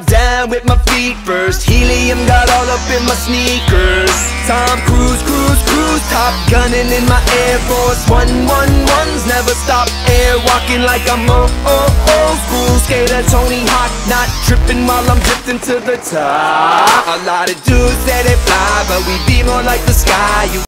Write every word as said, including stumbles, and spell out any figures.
down with my feet first. Helium got all up in my sneakers. Tom Cruise, cruise, cruise, top gunning in my Air Force One, one, ones never stop air walking like I'm old, old, old school skater Tony Hawk, not tripping while I'm drifting to the top. A lot of dudes say they fly, but we be more like the sky. You